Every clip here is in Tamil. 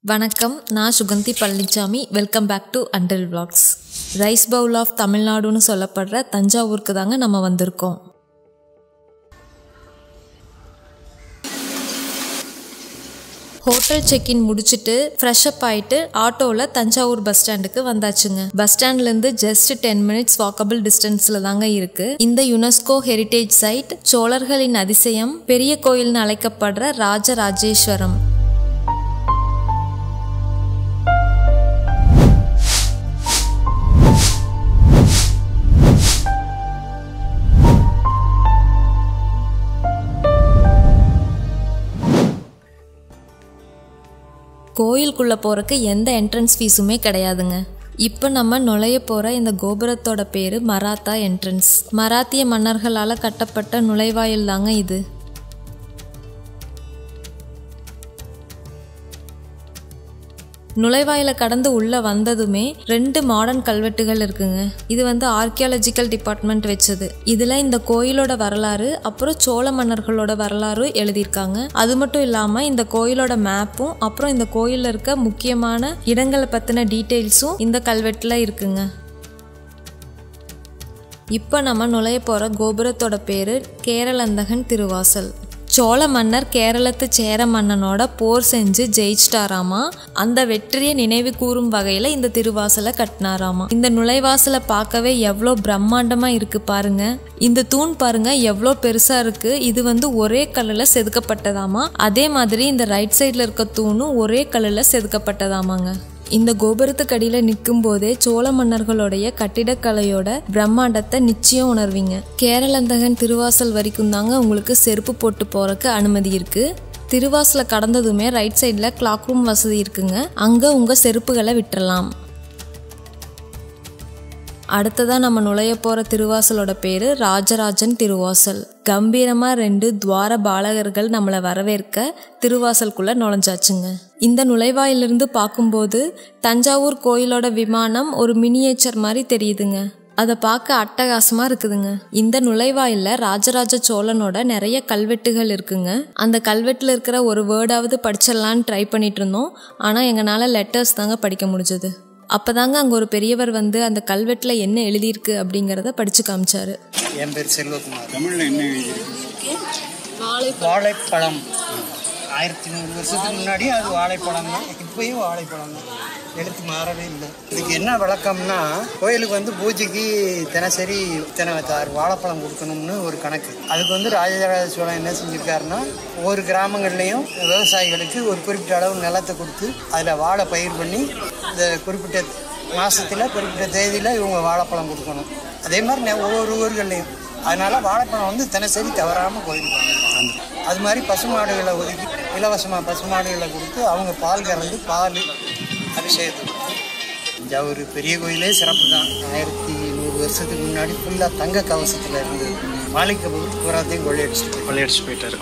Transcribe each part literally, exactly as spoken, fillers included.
வணக்கம், நான் Suganthi Palanisamy. Welcome back to Andril vlogs. Rice bowl of தமிழ்நாடுன்னு சொல்லப்படுற தஞ்சாவூருக்கு தாங்க நம்ம வந்திருக்கோம். ஹோட்டல் செக்இன் முடிச்சுட்டு ஃப்ரெஷ் அப் ஆகிட்டு ஆட்டோவில் தஞ்சாவூர் பஸ் ஸ்டாண்டுக்கு வந்தாச்சுங்க. பஸ் ஸ்டாண்ட்லேருந்து ஜஸ்ட் டென் மினிட்ஸ் வாக்கபிள் டிஸ்டன்ஸில் தாங்க இருக்கு இந்த யுனெஸ்கோ ஹெரிட்டேஜ் சைட், சோழர்களின் அதிசயம், பெரிய கோயில்னு அழைக்கப்படுற ராஜராஜேஸ்வரம். கோயிலுக்குள்ளே போகிறக்கு எந்த என்ட்ரன்ஸ் ஃபீஸுமே கிடையாதுங்க. இப்போ நம்ம நுழைய போகிற இந்த கோபுரத்தோட பேர் மராத்தா என்ட்ரன்ஸ். மராத்திய மன்னர்களால் கட்டப்பட்ட நுழைவாயில் தாங்க இது. நுழைவாயில கடந்து உள்ளே வந்ததுமே ரெண்டு மாடர்ன் கல்வெட்டுகள் இருக்குங்க. இது வந்து ஆர்கியாலஜிக்கல் டிபார்ட்மெண்ட் வச்சது. இதில் இந்த கோயிலோட வரலாறு அப்புறம் சோழ மன்னர்களோட வரலாறு எழுதியிருக்காங்க. அது மட்டும் இல்லாமல் இந்த கோயிலோட மேப்பும் அப்புறம் இந்த கோயிலில் இருக்க முக்கியமான இடங்களை பற்றின டீட்டெயில்ஸும் இந்த கல்வெட்டில் இருக்குங்க. இப்போ நம்ம நுழைய போகிற கோபுரத்தோட பேர் கேரளந்தகன் திருவாசல். சோழ மன்னர் கேரளத்து சேர மன்னனோட போர் செஞ்சு ஜெயிச்சிட்டாராமா. அந்த வெற்றியை நினைவு கூறும் வகையில் இந்த திருவாசலை கட்டினாராமா. இந்த நுழைவாசலை பார்க்கவே எவ்வளோ பிரம்மாண்டமாக இருக்கு பாருங்க. இந்த தூண் பாருங்க எவ்வளோ பெருசாக இருக்கு. இது வந்து ஒரே கல்லில் செதுக்கப்பட்டதாமா. அதே மாதிரி இந்த ரைட் சைடில் இருக்க தூணும் ஒரே கல்லில் செதுக்கப்பட்டதாமாங்க. இந்த கோபுரத்துக்கு அடியில் நிற்கும் போதே சோழ மன்னர்களுடைய கட்டிடக்கலையோட பிரம்மாண்டத்தை நிச்சயம் உணர்வீங்க. கேரளந்தகன் திருவாசல் வரைக்கும் தாங்க உங்களுக்கு செருப்பு போட்டு போறதுக்கு அனுமதி இருக்கு. திருவாசலை கடந்ததுமே ரைட் சைடில் கிளாக் ரூம் வசதி இருக்குங்க. அங்கே உங்கள் செருப்புகளை விட்டுறலாம். அடுத்ததான் நம்ம நுழைய போகிற திருவாசலோட பேர் ராஜராஜன் திருவாசல். கம்பீரமாக ரெண்டு துவார பாலகர்கள் நம்மளை வரவேற்க திருவாசலுக்குள்ளே நுழைஞ்சாச்சுங்க. இந்த நுழைவாயிலிருந்து பார்க்கும்போது தஞ்சாவூர் கோயிலோட விமானம் ஒரு மினியேச்சர் மாதிரி தெரியுதுங்க. அதை பார்க்க அட்டகாசமாக இருக்குதுங்க. இந்த நுழைவாயிலில் ராஜராஜ சோழனோட நிறைய கல்வெட்டுகள் இருக்குங்க. அந்த கல்வெட்டில் இருக்கிற ஒரு வேர்டாவது படிச்சிடலான்னு ட்ரை பண்ணிட்டு இருந்தோம். ஆனால் எங்களால் லெட்டர்ஸ் தாங்க படிக்க முடிஞ்சது. அப்போதாங்க அங்கே ஒரு பெரியவர் வந்து அந்த கல்வெட்டில் என்ன எழுதியிருக்கு அப்படிங்கிறத படித்து காமிச்சாரு. என் பேர் செல்வகுமார். தமிழில் என்ன எழுதியிருக்கு? வாழைப்பழம். ஆயிரத்தி நூறு வருஷத்துக்கு முன்னாடி அது வாழைப்பழம் தான். இப்பயும் வாழைப்பழம் தான். எழுத்து மாறவே இல்லை. இதுக்கு என்ன விளக்கம்னா, கோயிலுக்கு வந்து பூஜைக்கு தினசரி இத்தனை ஆறு வாழைப்பழம் கொடுக்கணும்னு ஒரு கணக்கு. அதுக்கு வந்து ராஜராஜ சோழன் என்ன செஞ்சுருக்காருன்னா, ஒவ்வொரு கிராமங்கள்லையும் விவசாயிகளுக்கு ஒரு குறிப்பிட்ட அளவு நிலத்தை கொடுத்து அதில் வாழை பயிர் பண்ணி இந்த குறிப்பிட்ட மாதத்தில் குறிப்பிட்ட தேதியில் இவங்க வாழைப்பழம் கொடுக்கணும். அதே மாதிரி ஒவ்வொரு ஊர்கள்லையும். அதனால் வாழைப்பழம் வந்து தினசரி தவறாமல் கோயிலுக்கு வாங்க. அது மாதிரி பசுமாடுகளை ஒதுக்கி இலவசமாக பசுமாடுகளை கொடுத்து அவங்க பால் கறந்து பால் அபிஷேகத்துக்கு. தஞ்சாவூர் பெரிய கோயிலே சிறப்பு தான். ஆயிரத்தி நூறு வருஷத்துக்கு முன்னாடி ஃபுல்லாக தங்க கவசத்தில் இருந்தது. மாளிகை பொருள் பூராத்தையும் கொள்ளையடிச்சுட்டு கொள்ளையடிச்சு போயிட்டாரு.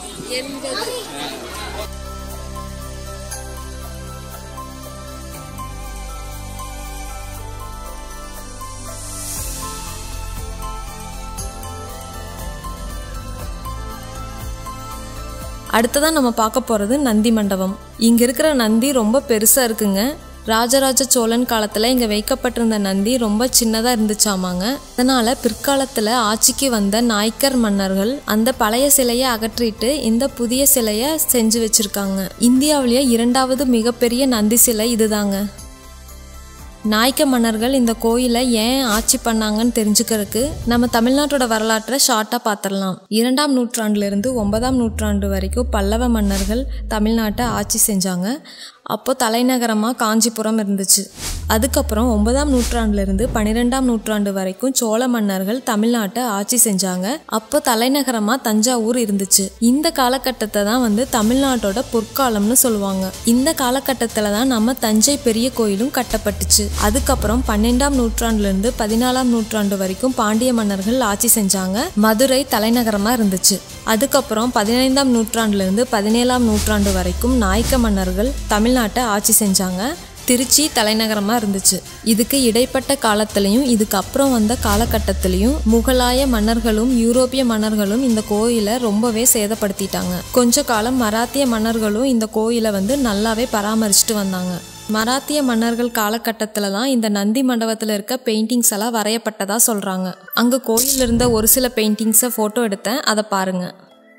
அடுத்ததான் நம்ம பார்க்க போகிறது நந்தி மண்டபம். இங்கே இருக்கிற நந்தி ரொம்ப பெருசாக இருக்குங்க. ராஜராஜ சோழன் காலத்தில் இங்கே வைக்கப்பட்டிருந்த நந்தி ரொம்ப சின்னதாக இருந்துச்சாமாங்க. அதனால் பிற்காலத்தில் ஆட்சிக்கு வந்த நாயக்கர் மன்னர்கள் அந்த பழைய சிலையை அகற்றிட்டு இந்த புதிய சிலையை செஞ்சு வச்சுருக்காங்க. இந்தியாவிலேயே இரண்டாவது மிகப்பெரிய நந்தி சிலை இதுதாங்க. நாயக்க மன்னர்கள் இந்த கோயிலை ஏன் ஆட்சி பண்ணாங்கன்னு தெரிஞ்சுக்கிறதுக்கு நம்ம தமிழ்நாட்டோட வரலாற்றை ஷார்ட்டாக பார்த்துடலாம். இரண்டாம் நூற்றாண்டுலேருந்து ஒன்பதாம் நூற்றாண்டு வரைக்கும் பல்லவ மன்னர்கள் தமிழ்நாட்டை ஆட்சி செஞ்சாங்க. அப்போ தலைநகரமாக காஞ்சிபுரம் இருந்துச்சு. அதுக்கப்புறம் ஒன்பதாம் நூற்றாண்டுலேருந்து பன்னிரெண்டாம் நூற்றாண்டு வரைக்கும் சோழ மன்னர்கள் தமிழ்நாட்டை ஆட்சி செஞ்சாங்க. அப்போ தலைநகரமாக தஞ்சாவூர் இருந்துச்சு. இந்த காலகட்டத்தை தான் வந்து தமிழ்நாட்டோட பொற்காலம்னு சொல்லுவாங்க. இந்த காலகட்டத்தில் தான் நம்ம தஞ்சை பெரிய கோயிலும் கட்டப்பட்டுச்சு. அதுக்கப்புறம் பன்னெண்டாம் நூற்றாண்டுலேருந்து பதினாலாம் நூற்றாண்டு வரைக்கும் பாண்டிய மன்னர்கள் ஆட்சி செஞ்சாங்க. மதுரை தலைநகரமாக இருந்துச்சு. அதுக்கப்புறம் பதினைந்தாம் நூற்றாண்டுலேருந்து பதினேழாம் நூற்றாண்டு வரைக்கும் நாயக்க மன்னர்கள் தமிழ்நாட்டை ஆட்சி செஞ்சாங்க. திருச்சி தலைநகரமாக இருந்துச்சு. இதுக்கு இடைப்பட்ட காலத்திலையும் இதுக்கு அப்புறம் வந்த காலகட்டத்திலையும் முகலாய மன்னர்களும் யூரோப்பிய மன்னர்களும் இந்த கோயிலை ரொம்பவே சேதப்படுத்திட்டாங்க. கொஞ்ச காலம் மராத்திய மன்னர்களும் இந்த கோயிலை வந்து நல்லாவே பராமரிச்சுட்டு வந்தாங்க. மராத்திய மன்னர்கள் காலகட்டத்தில் தான் இந்த நந்தி மண்டபத்தில் இருக்க பெயிண்டிங்ஸ் எல்லாம் வரையப்பட்டதா சொல்கிறாங்க. அங்கே கோயிலில் இருந்த ஒரு சில பெயிண்டிங்ஸை ஃபோட்டோ எடுத்தேன், அதை பாருங்கள்.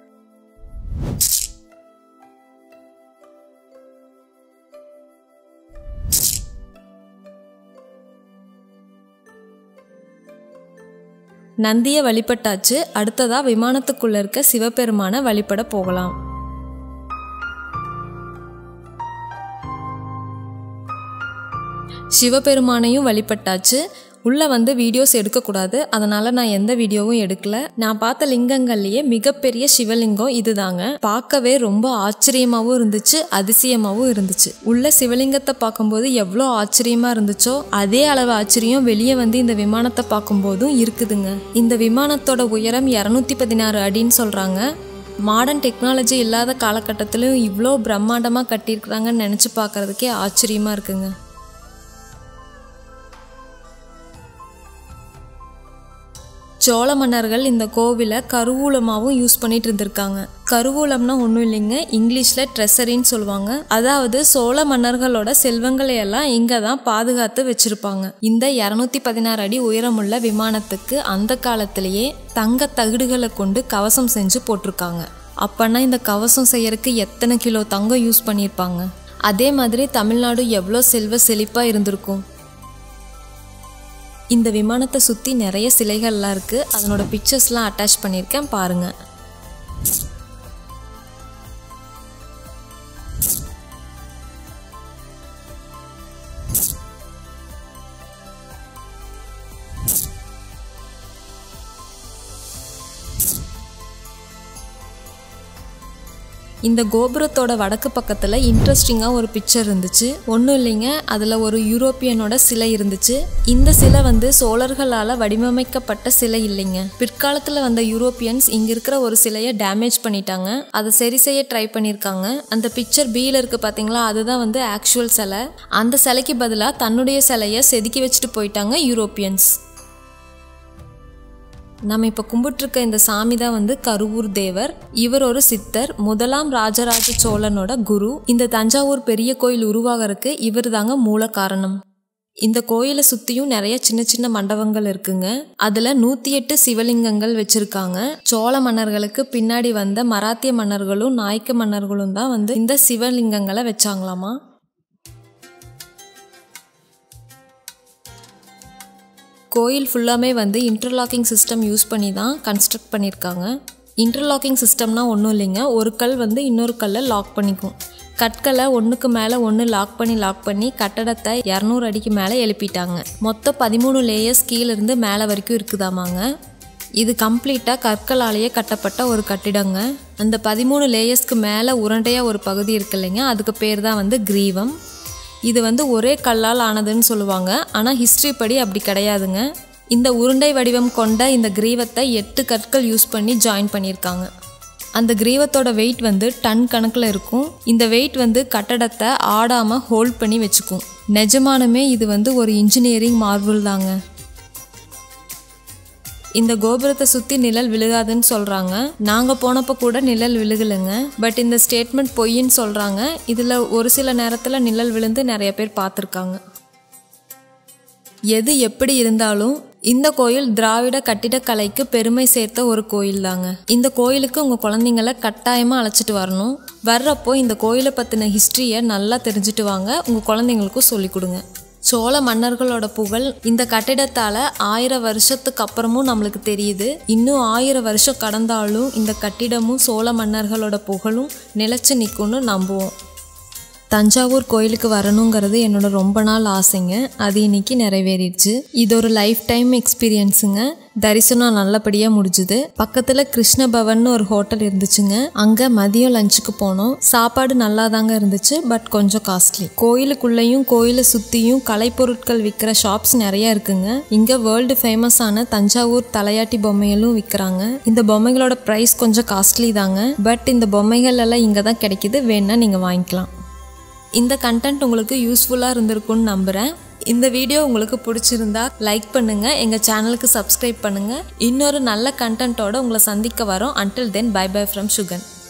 நந்தியை வழிபட்டாச்சு. அடுத்ததா விமானத்துக்குள்ள இருக்க சிவபெருமான வழிபட போகலாம். சிவபெருமானையும் வழிபட்டாச்சு. உள்ளே வந்து வீடியோஸ் எடுக்கக்கூடாது, அதனால் நான் எந்த வீடியோவும் எடுக்கல. நான் பார்த்த லிங்கங்கள்லேயே மிகப்பெரிய சிவலிங்கம் இதுதாங்க. பார்க்கவே ரொம்ப ஆச்சரியமாகவும் இருந்துச்சு, அதிசயமாகவும் இருந்துச்சு. உள்ள சிவலிங்கத்தை பார்க்கும்போது எவ்வளோ ஆச்சரியமாக இருந்துச்சோ அதே அளவு ஆச்சரியம் வெளியே வந்து இந்த விமானத்தை பார்க்கும்போதும் இருக்குதுங்க. இந்த விமானத்தோட உயரம் இரநூத்தி பதினாறு அடின்னு சொல்கிறாங்க. மாடர்ன் டெக்னாலஜி இல்லாத காலகட்டத்திலும் இவ்வளோ பிரம்மாண்டமாக கட்டியிருக்கிறாங்கன்னு நினச்சி பார்க்குறதுக்கே ஆச்சரியமாக இருக்குங்க. சோழ மன்னர்கள் இந்த கோவிலை கருவூலமாகவும் யூஸ் பண்ணிட்டு இருந்திருக்காங்க. கருவூலம்னா ஒன்றும் இல்லைங்க, இங்கிலீஷில் ட்ரெஸரின்னு சொல்லுவாங்க. அதாவது சோழ மன்னர்களோட செல்வங்களை எல்லாம் இங்கே தான் பாதுகாத்து வச்சுருப்பாங்க. இந்த இரநூத்தி பதினாறு அடி உயரமுள்ள விமானத்துக்கு அந்த காலத்திலேயே தங்க தகடுகளை கொண்டு கவசம் செஞ்சு போட்டிருக்காங்க. அப்போனா இந்த கவசம் செய்யறதுக்கு எத்தனை கிலோ தங்கம் யூஸ் பண்ணியிருப்பாங்க. அதே மாதிரி தமிழ்நாடு எவ்வளோ செல்வ செழிப்பாக இருந்திருக்கும். இந்த விமானத்தை சுற்றி நிறைய சிலைகள்லாம் இருக்குது. அதனோட பிக்சர்ஸ்லாம் அட்டாச் பண்ணியிருக்கேன், பாருங்கள். இந்த கோபுரத்தோட வடக்கு பக்கத்தில் இன்ட்ரெஸ்டிங்காக ஒரு பிக்சர் இருந்துச்சு. ஒன்றும் இல்லைங்க, அதில் ஒரு யூரோப்பியனோட சிலை இருந்துச்சு. இந்த சிலை வந்து சோழர்களால் வடிவமைக்கப்பட்ட சிலை இல்லைங்க. பிற்காலத்தில் வந்த யூரோப்பியன்ஸ் இங்கே இருக்கிற ஒரு சிலையை டேமேஜ் பண்ணிட்டாங்க. அதை சரி செய்ய ட்ரை பண்ணியிருக்காங்க. அந்த பிக்சர் பியில் இருக்குது பார்த்தீங்களா, அதுதான் வந்து ஆக்சுவல் சிலை. அந்த சிலைக்கு பதிலாக தன்னுடைய சிலையை செதுக்கி வச்சுட்டு போயிட்டாங்க யூரோப்பியன்ஸ். நம்ம இப்போ கும்பிட்டுருக்க இந்த சாமி தான் வந்து கருவூர் தேவர். இவர் ஒரு சித்தர், முதலாம் ராஜராஜ சோழனோட குரு. இந்த தஞ்சாவூர் பெரிய கோயில் உருவாகிறதுக்கு இவர் தாங்க மூல காரணம். இந்த கோயிலை சுற்றியும் நிறைய சின்ன சின்ன மண்டபங்கள் இருக்குங்க. அதில் நூற்றி எட்டு சிவலிங்கங்கள் வச்சுருக்காங்க. சோழ மன்னர்களுக்கு பின்னாடி வந்த மராத்திய மன்னர்களும் நாயக்க மன்னர்களும் தான் வந்து இந்த சிவலிங்கங்களை வச்சாங்களாமா. கோயில் ஃபுல்லாமே வந்து இன்டர்லாக்கிங் சிஸ்டம் யூஸ் பண்ணி தான் கன்ஸ்ட்ரக்ட் பண்ணியிருக்காங்க. இன்டர்லாக்கிங் சிஸ்டம்னா ஒன்றும் இல்லைங்க, ஒரு கல் வந்து இன்னொரு கல்லை லாக் பண்ணிக்கும். கற்களை ஒன்றுக்கு மேலே ஒன்று லாக் பண்ணி லாக் பண்ணி கட்டடத்தை இரநூறு அடிக்கு மேலே எழுப்பிட்டாங்க. மொத்தம் பதிமூணு லேயர்ஸ் கீழேருந்து மேலே வரைக்கும் இருக்குதாமாங்க. இது கம்ப்ளீட்டாக கற்களாலேயே கட்டப்பட்ட ஒரு கட்டிடங்க. அந்த பதிமூணு லேயர்ஸ்க்கு மேலே உருண்டையாக ஒரு பகுதி இருக்கு இல்லைங்க, அதுக்கு பேர் தான் வந்து கிரீவம். இது வந்து ஒரே கல்லால் ஆனதுன்னு சொல்லுவாங்க, ஆனால் ஹிஸ்ட்ரி படி அப்படி கிடையாதுங்க. இந்த உருண்டை வடிவம் கொண்ட இந்த கிரீவத்தை எட்டு கற்கள் யூஸ் பண்ணி ஜாயின் பண்ணியிருக்காங்க. அந்த கிரீவத்தோட வெயிட் வந்து டன் கணக்கில் இருக்கும். இந்த வெயிட் வந்து கட்டடத்தை ஆடாமல் ஹோல்ட் பண்ணி வச்சுக்கும். நிஜமானுமே இது வந்து ஒரு இன்ஜினியரிங் மார்வல் தாங்க. இந்த கோபுரத்தை சுற்றி நிழல் விழுகாதுன்னு சொல்கிறாங்க. நாங்கள் போனப்போ கூட நிழல் விழுகலைங்க. பட் இந்த ஸ்டேட்மெண்ட் பொய்ன்னு சொல்கிறாங்க. இதில் ஒரு சில நேரத்தில் நிழல் விழுந்து நிறைய பேர் பார்த்துருக்காங்க. எது எப்படி இருந்தாலும் இந்த கோயில் திராவிட கட்டிடக்கலைக்கு பெருமை சேர்த்த ஒரு கோயில் தாங்க. இந்த கோயிலுக்கு உங்கள் குழந்தைங்களை கட்டாயமாக அழைச்சிட்டு வரணும். வர்றப்போ இந்த கோயிலை பற்றின ஹிஸ்ட்ரியை நல்லா தெரிஞ்சுட்டு வாங்க. உங்கள் குழந்தைங்களுக்கும் சொல்லிக் கொடுங்க. சோழ மன்னர்களோட புகழ் இந்த கட்டிடத்தால் ஆயிரம் வருஷத்துக்கு அப்புறமும் நம்மளுக்கு தெரியுது. இன்னும் ஆயிரம் வருஷம் கடந்தாலும் இந்த கட்டிடமும் சோழ மன்னர்களோட புகழும் நிலைச்சு நிற்கும்னு நம்புவோம். தஞ்சாவூர் கோயிலுக்கு வரணுங்கிறது என்னோட ரொம்ப நாள் ஆசைங்க. அது இன்னைக்கு நிறைவேறிடுச்சு. இது ஒரு லைஃப் டைம் எக்ஸ்பீரியன்ஸுங்க. தரிசனம் நல்லபடியாக முடிஞ்சுது. பக்கத்தில் கிருஷ்ண பவன் ஒரு ஹோட்டல் இருந்துச்சுங்க. அங்கே மதியம் லஞ்சுக்கு போனோம். சாப்பாடு நல்லா தாங்க இருந்துச்சு, பட் கொஞ்சம் காஸ்ட்லி. கோயிலுக்குள்ளேயும் கோயிலை சுற்றியும் கலைப்பொருட்கள் விற்கிற ஷாப்ஸ் நிறைய இருக்குங்க. இங்கே வேர்ல்டு ஃபேமஸான தஞ்சாவூர் தலையாட்டி பொம்மைகளும் விற்கிறாங்க. இந்த பொம்மைகளோட ப்ரைஸ் கொஞ்சம் காஸ்ட்லி தாங்க, பட் இந்த பொம்மைகள் எல்லாம் இங்கே தான் கிடைக்குது. வேணா நீங்கள் வாங்கிக்கலாம். இந்த கண்டென்ட் உங்களுக்கு யூஸ்ஃபுல்லாக இருந்திருக்கும்னு நம்புகிறேன். இந்த வீடியோ உங்களுக்கு பிடிச்சிருந்தா லைக் பண்ணுங்கள், எங்கள் சேனலுக்கு சப்ஸ்கிரைப் பண்ணுங்கள். இன்னொரு நல்ல கண்டென்ட்டோட உங்களை சந்திக்க வரோம். Until then bye bye from Sugan.